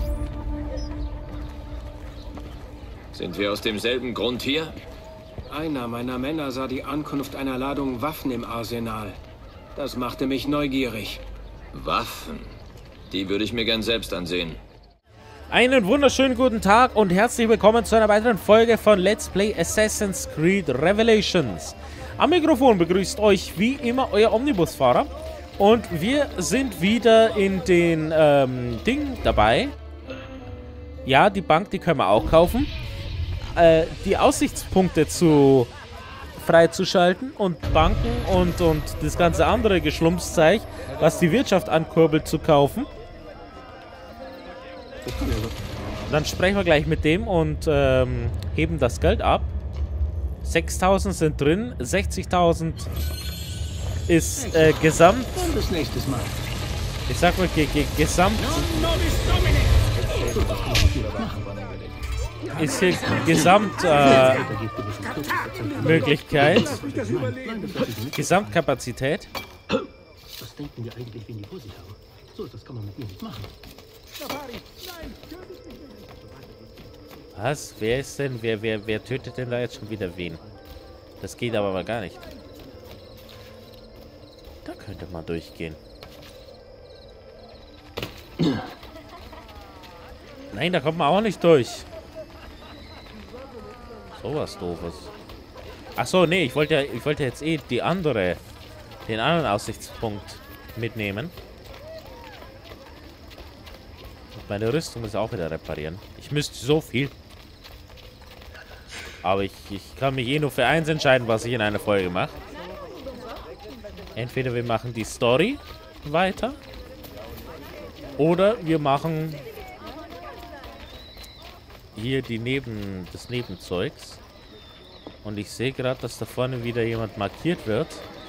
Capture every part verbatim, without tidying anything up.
Sind wir aus demselben Grund hier? Einer meiner Männer sah die Ankunft einer Ladung Waffen im Arsenal. Das machte mich neugierig. Waffen? Die würde ich mir gern selbst ansehen. Einen wunderschönen guten Tag und herzlich willkommen zu einer weiteren Folge von Let's Play Assassin's Creed Revelations. Am Mikrofon begrüßt euch wie immer euer Omnibusfahrer. Und wir sind wieder in den ähm, Ding dabei. Ja, die Bank, die können wir auch kaufen. Äh, die Aussichtspunkte zu freizuschalten und Banken und, und das ganze andere Geschlumpszeug, was die Wirtschaft ankurbelt, zu kaufen. Dann sprechen wir gleich mit dem und ähm, heben das Geld ab. sechstausend sind drin, sechzigtausend ist äh, gesamt. Bis nächstes Mal. Ich sag mal, ge ge gesamt ist hier Gesamt äh, Möglichkeit, Gesamtkapazität. Was denken wir eigentlich, wenn die vor sich haben? So, das kann man mit mir nicht machen. Was? Wer ist denn? Wer, wer, wer tötet denn da jetzt schon wieder wen? Das geht aber mal gar nicht. Da könnte man durchgehen. Nein, da kommt man auch nicht durch. So was Doofes. Ach so, nee, ich wollte ja, ich wollte jetzt eh die andere, den anderen Aussichtspunkt mitnehmen. Und meine Rüstung muss auch wieder reparieren. Ich müsste so viel. Aber ich, ich kann mich eh nur für eins entscheiden, was ich in einer Folge mache. Entweder wir machen die Story weiter. Oder wir machen hier die Neben, das Nebenzeugs. Und ich sehe gerade, dass da vorne wieder jemand markiert wird.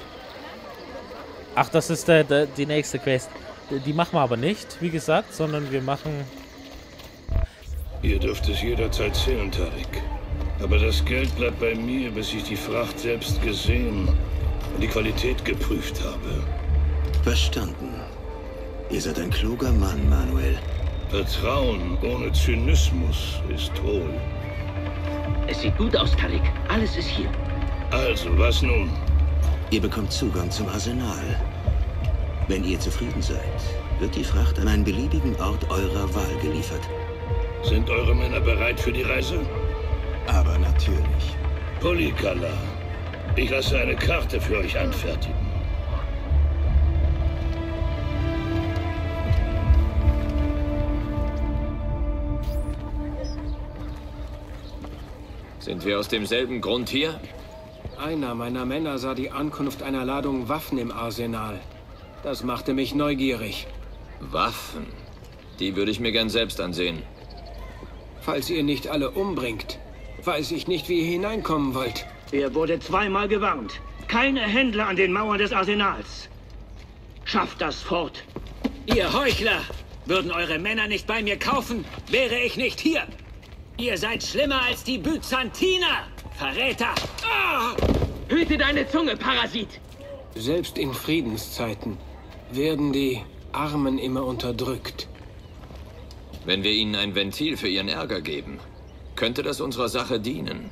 Ach, das ist der, der, die nächste Quest. Die machen wir aber nicht, wie gesagt, sondern wir machen... Ihr dürft es jederzeit zählen, Tarik. Aber das Geld bleibt bei mir, bis ich die Fracht selbst gesehen und die Qualität geprüft habe. Verstanden. Ihr seid ein kluger Mann, Manuel. Vertrauen ohne Zynismus ist hohl. Es sieht gut aus, Tarik. Alles ist hier. Also, was nun? Ihr bekommt Zugang zum Arsenal. Wenn ihr zufrieden seid, wird die Fracht an einen beliebigen Ort eurer Wahl geliefert. Sind eure Männer bereit für die Reise? Aber natürlich. Polikala, ich lasse eine Karte für euch anfertigen. Sind wir aus demselben Grund hier? Einer meiner Männer sah die Ankunft einer Ladung Waffen im Arsenal. Das machte mich neugierig. Waffen? Die würde ich mir gern selbst ansehen. Falls ihr nicht alle umbringt, weiß ich nicht, wie ihr hineinkommen wollt. Er wurde zweimal gewarnt. Keine Händler an den Mauern des Arsenals. Schafft das fort. Ihr Heuchler! Würden eure Männer nicht bei mir kaufen, wäre ich nicht hier. Ihr seid schlimmer als die Byzantiner! Verräter! Ah! Hüte deine Zunge, Parasit! Selbst in Friedenszeiten werden die Armen immer unterdrückt. Wenn wir ihnen ein Ventil für ihren Ärger geben, könnte das unserer Sache dienen.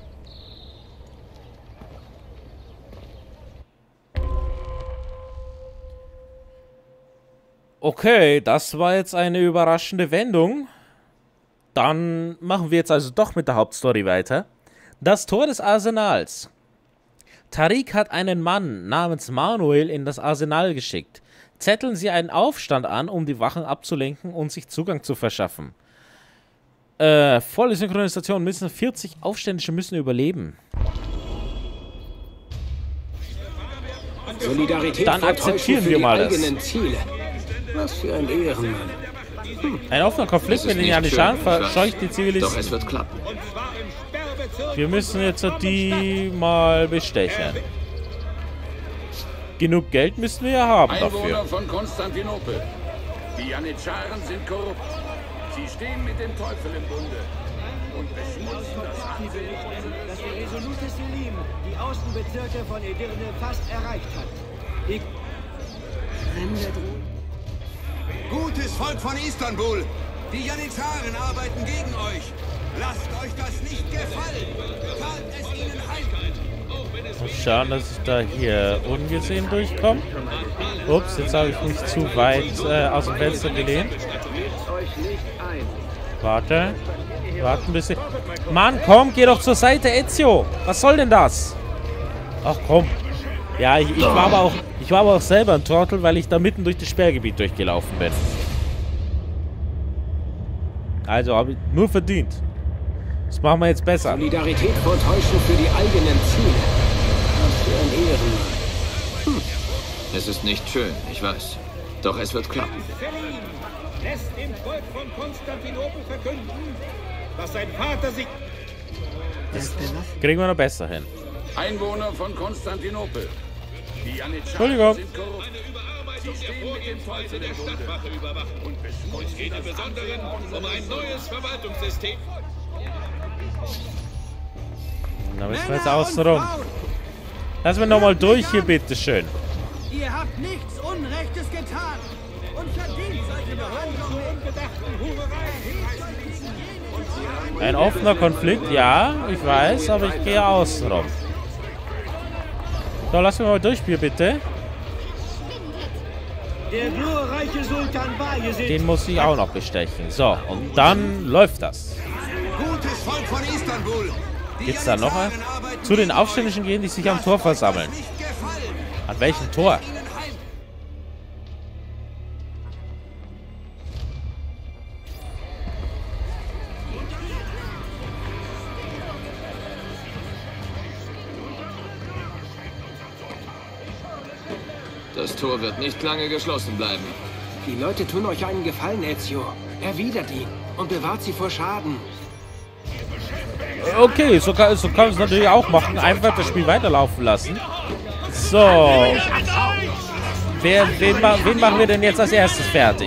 Okay, das war jetzt eine überraschende Wendung. Dann machen wir jetzt also doch mit der Hauptstory weiter. Das Tor des Arsenals. Tarik hat einen Mann namens Manuel in das Arsenal geschickt. Zetteln Sie einen Aufstand an, um die Wachen abzulenken und sich Zugang zu verschaffen. Äh, volle Synchronisation. Müssen vierzig Aufständische müssen überleben. Solidarität Dann akzeptieren wir mal das. Ziele. Was für ein Ehrenmann. Ein offener Konflikt mit den Janischen verscheucht die Zivilisten. Doch es wird klappen. Wir müssen jetzt die mal bestechen. Genug Geld müssen wir ja haben dafür. Einwohner von Konstantinopel. Die Janitscharen sind korrupt. Sie stehen mit dem Teufel im Bunde und beschmutzen das Ansinnen dass der resolute Selim die Außenbezirke von Edirne fast erreicht hat. Die Fremde drohen. Gutes Volk von Istanbul! Die Janitscharen arbeiten gegen euch. Lasst euch das nicht gefallen. Fahrt es ihnen heim. Muss schauen, dass ich da hier ungesehen durchkomme. Ups, jetzt habe ich mich zu weit äh, aus dem Fenster gelehnt. Warte. Warte ein bisschen. Mann, komm, geh doch zur Seite, Ezio. Was soll denn das? Ach komm. Ja, ich, ich, war aber auch, ich war aber auch selber ein Trottel, weil ich da mitten durch das Sperrgebiet durchgelaufen bin. Also habe ich nur verdient. Das machen wir jetzt besser. Solidarität vortäuschen für die eigenen Ziele. Was für ein Ehrenmann. Hm. Es ist nicht schön, ich weiß. Doch es wird klappen. Selim lässt dem Volk von Konstantinopel verkünden, dass sein Vater sich... Das kriegen wir noch besser hin. Einwohner von Konstantinopel. Die Entschuldigung. sind korrupt. Sie stehen mit dem Teufel im Bunde. Und es geht im Besonderen um ein neues Verwaltungssystem. Da müssen wir jetzt außenrum. Lass mich nochmal durch hier, bitteschön. Ihr habt nichts Unrechtes getan und verdient solche Behandlung mit unbedachten Hurereien. Ein offener Konflikt, ja, ich weiß, aber ich gehe außenrum. So, lass mich mal durch hier, bitte. Der glorreiche Sultan Bayezid. Den muss ich auch noch bestechen. So, und dann läuft das. Gutes Volk von Istanbul. Gibt's da noch ein? Zu den Aufständischen gehen, die sich am Tor versammeln. An welchem Tor? Das Tor wird nicht lange geschlossen bleiben. Die Leute tun euch einen Gefallen, Ezio. Erwidert ihn und bewahrt sie vor Schaden. Okay, so kann, so kann es natürlich auch machen. Einfach das Spiel weiterlaufen lassen. So. Wer, wen, wen machen wir denn jetzt als erstes fertig?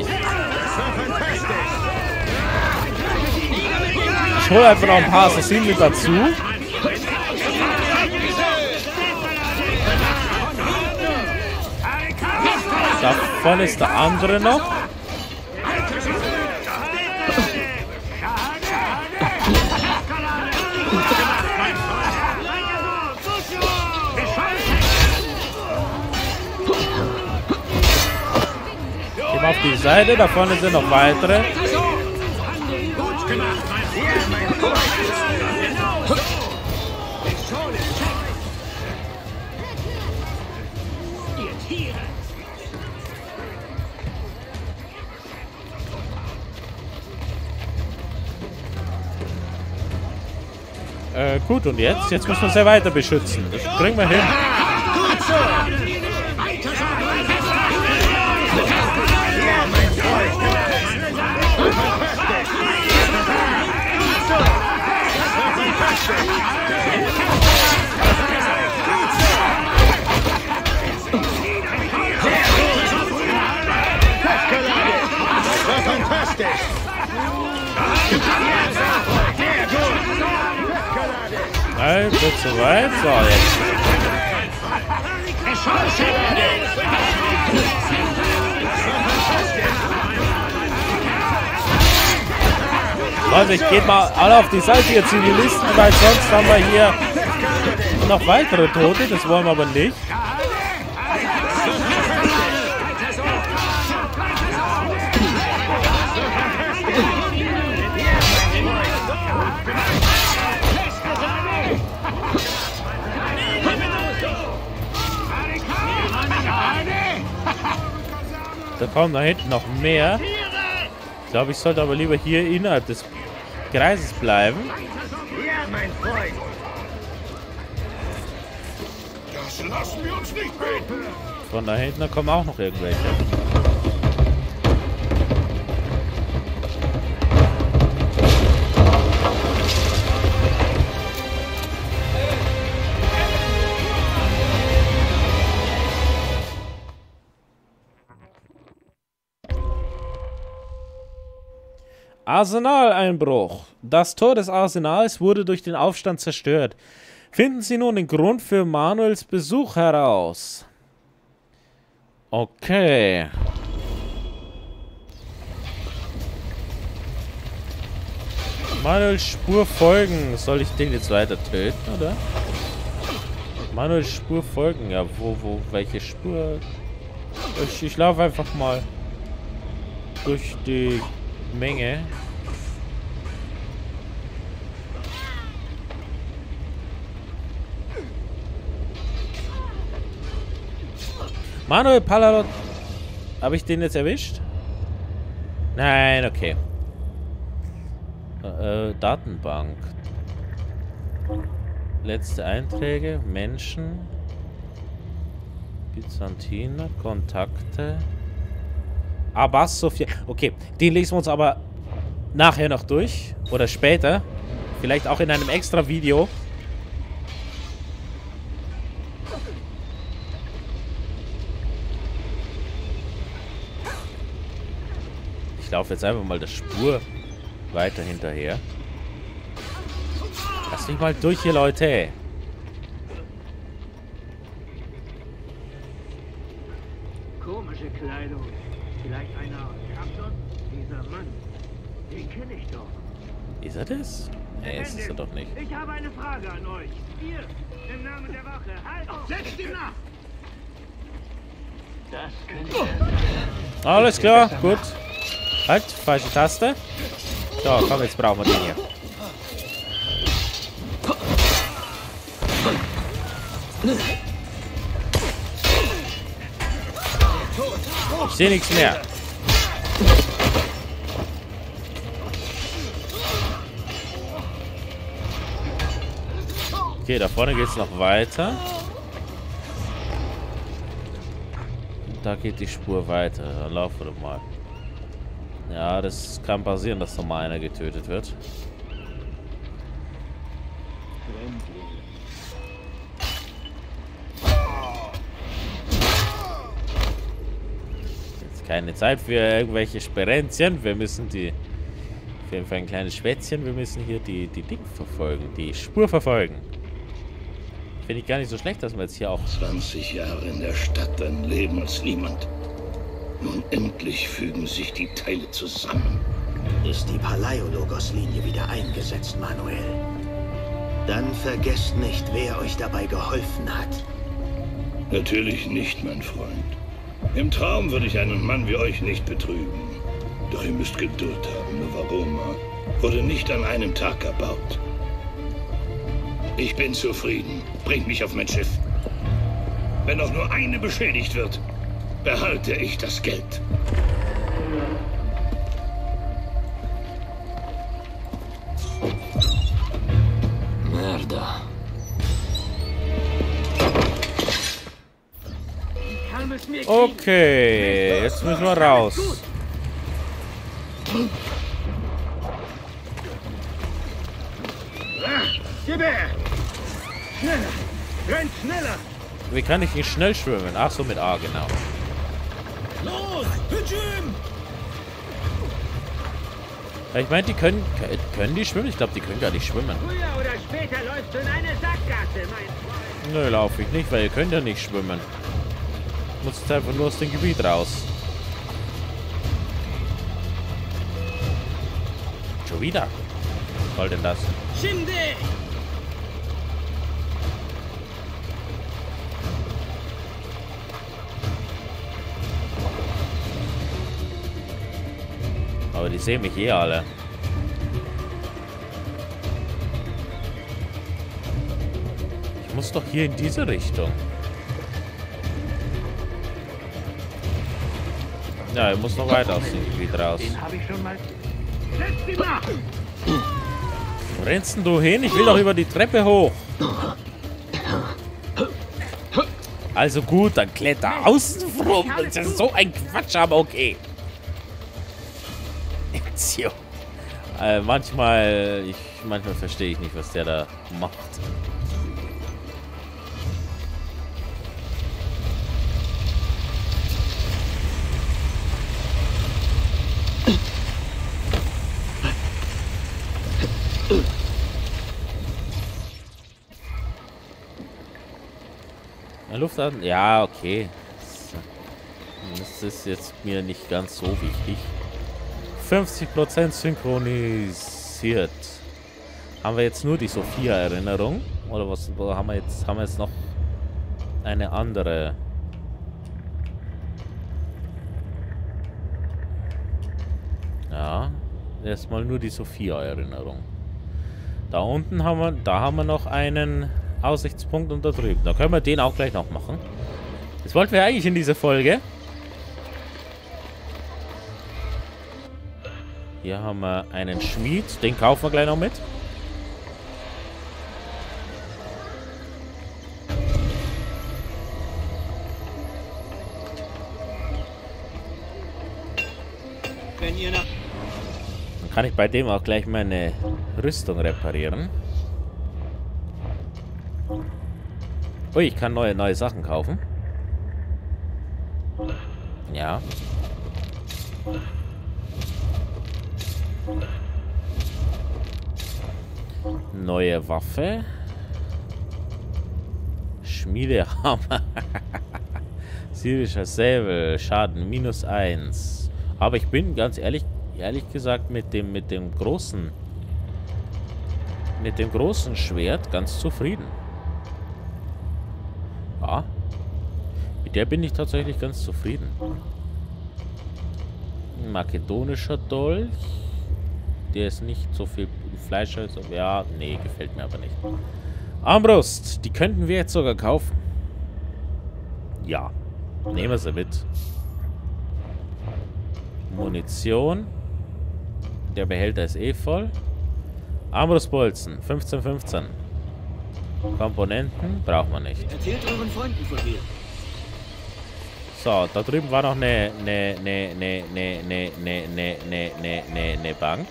Ich hole einfach noch ein paar Assassinen mit dazu. Da vorne ist der andere noch. Gehen wir auf die Seite, da vorne sind noch weitere. Äh, gut, und jetzt? Jetzt müssen wir uns ja weiter beschützen. Das kriegen wir hin. Nein, wird zu weit. So, jetzt. Leute, ich gehe mal alle auf die Seite, ihr Zivilisten, weil sonst haben wir hier noch weitere Tote. Das wollen wir aber nicht. Da kommen da hinten noch mehr. Ich glaube, ich sollte aber lieber hier innerhalb des Kreises bleiben. Ja, mein Freund. Das lassen wir uns nicht beten. Von da hinten kommen auch noch irgendwelche. Arsenaleinbruch. Das Tor des Arsenals wurde durch den Aufstand zerstört. Finden Sie nun den Grund für Manuels Besuch heraus. Okay. Manuel Spur folgen. Soll ich den jetzt weiter töten, oder? Manuel Spur folgen. Ja, wo, wo, welche Spur? Ich, ich laufe einfach mal durch die Menge. Manuel Paladot. Habe ich den jetzt erwischt? Nein, okay. Äh, Datenbank. Letzte Einträge, Menschen. Byzantiner, Kontakte. Abbas Sophia. Okay, den lesen wir uns aber nachher noch durch. Oder später. Vielleicht auch in einem extra Video. Ich laufe jetzt einfach mal der Spur weiter hinterher. Lass mich mal durch hier, Leute. Komische Kleidung. Vielleicht einer aus Kapton? Dieser Mann. Den kenne ich doch. Ist er das? Nee, ist er doch nicht. Ich habe eine Frage an euch. Ihr, im Namen der Wache, halt auf! Setzt ihn nach! Das könnte... Alles klar, gut. Halt, falsche Taste. So, komm, jetzt brauchen wir den hier. Ich sehe nichts mehr. Okay, da vorne geht es noch weiter. Da geht die Spur weiter. Dann laufen wir doch mal. Ja, das kann passieren, dass noch mal einer getötet wird. Jetzt keine Zeit für irgendwelche Sperenzien. Wir müssen die... Auf jeden Fall ein kleines Schwätzchen. Wir müssen hier die, die Ding verfolgen. Die Spur verfolgen. Finde ich gar nicht so schlecht, dass wir jetzt hier auch... zwanzig Jahre in der Stadt, ein Leben als niemand. Nun endlich fügen sich die Teile zusammen. Ist die Palaiologos-Linie wieder eingesetzt, Manuel? Dann vergesst nicht, wer euch dabei geholfen hat. Natürlich nicht, mein Freund. Im Traum würde ich einen Mann wie euch nicht betrügen. Doch ihr müsst Geduld haben. Novaroma wurde nicht an einem Tag erbaut. Ich bin zufrieden. Bringt mich auf mein Schiff. Wenn auch nur eine beschädigt wird, behalte ich das Geld. Merda. Okay, jetzt müssen wir raus. Gib her! Schneller! Rennt schneller! Wie kann ich nicht schnell schwimmen? Ach so, mit A, genau. Los! Hütchen! Ich meine, die können... Können die schwimmen? Ich glaube, die können gar nicht schwimmen. Früher oder später läufst du in eine Sackgasse, mein Freund. Nö, laufe ich nicht, weil ihr könnt ja nicht schwimmen. Muss jetzt einfach nur aus dem Gebiet raus. Schon wieder? Was soll denn das? Schinde! Aber die sehen mich eh alle. Ich muss doch hier in diese Richtung. Ja, ich muss noch weiter aus dem Gebiet raus. Den habe ich schon mal... Setz ihn nach! Wo rennst denn du hin? Ich will doch über die Treppe hoch. Also gut, dann kletter außen rum. Das ist so ein Quatsch, aber okay. Ezio. Äh, manchmal, ich, manchmal verstehe ich nicht, was der da macht. Luftatmen? Ja, okay. Das ist jetzt mir nicht ganz so wichtig. fünfzig Prozent synchronisiert. interessiert. Haben wir jetzt nur die Sophia-Erinnerung? Oder was oder haben wir jetzt? Haben wir jetzt noch eine andere? Ja, erstmal nur die Sophia-Erinnerung. Da unten haben wir, da haben wir noch einen Aussichtspunkt und da drüben. Da können wir den auch gleich noch machen. Das wollten wir eigentlich in dieser Folge. Hier haben wir einen Schmied. Den kaufen wir gleich noch mit. Wenn ihr nach... Dann kann ich bei dem auch gleich meine Rüstung reparieren. Ui, ich kann neue, neue Sachen kaufen. Ja. Neue Waffe. Schmiedehammer. Syrischer Säbel. Schaden minus eins. Aber ich bin ganz ehrlich, ehrlich gesagt mit dem, mit dem großen, mit dem großen Schwert ganz zufrieden. Ja. Mit der bin ich tatsächlich ganz zufrieden. Ein makedonischer Dolch. Der ist nicht so viel Fleisch. Also, ja, nee, gefällt mir aber nicht. Armbrust, die könnten wir jetzt sogar kaufen. Ja, nehmen wir sie mit. Munition. Der Behälter ist eh voll. Armbrustbolzen, fünfzehn fünfzehn. Komponenten braucht man nicht. Erzählt euren Freunden von mir. So, da drüben war noch eine, eine, eine, eine, eine, eine, eine, eine, eine, eine, eine Bank.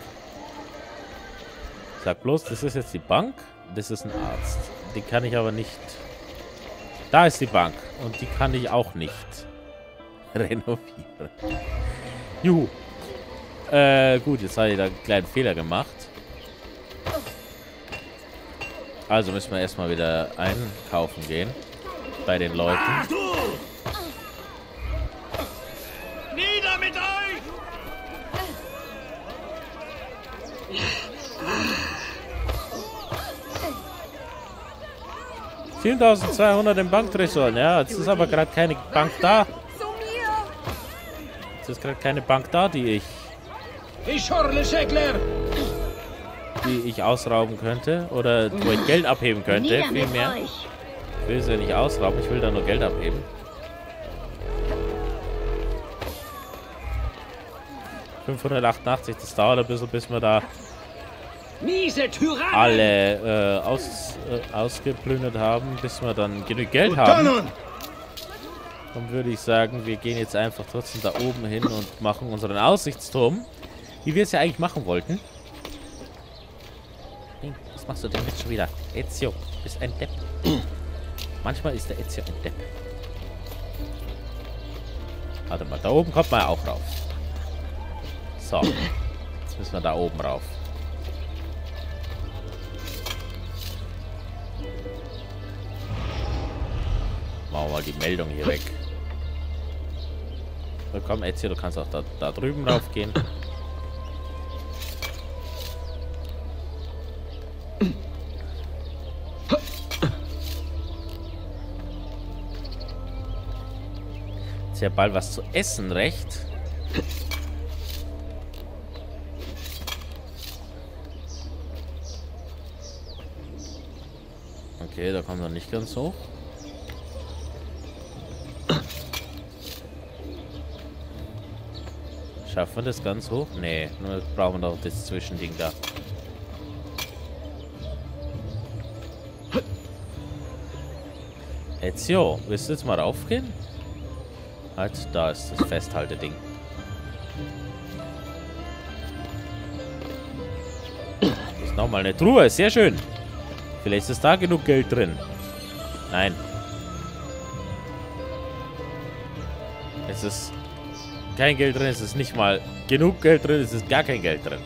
Sag bloß, das ist jetzt die Bank. Das ist ein Arzt. Die kann ich aber nicht... Da ist die Bank. Und die kann ich auch nicht renovieren. Juhu. Äh, gut, jetzt habe ich da einen kleinen Fehler gemacht. Also müssen wir erstmal wieder einkaufen gehen. Bei den Leuten. Ach, du! Nieder mit euch! siebentausendzweihundert im Banktresor. Ja, jetzt ist aber gerade keine Bank da. Jetzt ist gerade keine Bank da, die ich... die ich ausrauben könnte. Oder wo ich Geld abheben könnte. Vielmehr. Ich will sie ja nicht ausrauben, ich will da nur Geld abheben. fünfhundertachtundachtzig, das dauert ein bisschen, bis wir da alle äh, aus, äh, ausgeplündert haben, bis wir dann genug Geld haben. Dann würde ich sagen, wir gehen jetzt einfach trotzdem da oben hin und machen unseren Aussichtsturm, wie wir es ja eigentlich machen wollten. Was machst du denn jetzt schon wieder? Ezio, du bist ein Depp. Manchmal ist der Ezio ein Depp. Warte mal, da oben kommt man ja auch rauf. So, jetzt müssen wir da oben rauf. Machen wir mal die Meldung hier weg. So, komm, Ezio, du kannst auch da, da drüben rauf gehen. Ist ja bald was zu essen, recht? Okay, da kommt er nicht ganz hoch. Schaffen wir das ganz hoch? Nee, nur brauchen wir noch das Zwischending da. Ezio, willst du jetzt mal raufgehen? Halt, da ist das Festhalteding. Das ist nochmal eine Truhe, sehr schön. Vielleicht ist da genug Geld drin. Nein. Es ist kein Geld drin, es ist nicht mal genug Geld drin, es ist gar kein Geld drin.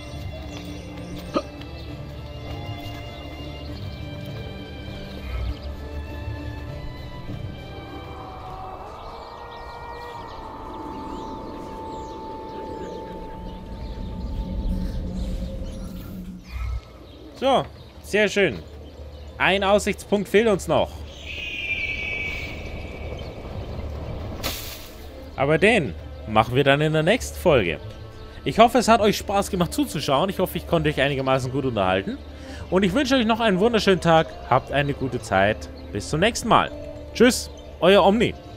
So, sehr schön. Ein Aussichtspunkt fehlt uns noch. Aber den machen wir dann in der nächsten Folge. Ich hoffe, es hat euch Spaß gemacht zuzuschauen. Ich hoffe, ich konnte euch einigermaßen gut unterhalten. Und ich wünsche euch noch einen wunderschönen Tag. Habt eine gute Zeit. Bis zum nächsten Mal. Tschüss, euer Omni.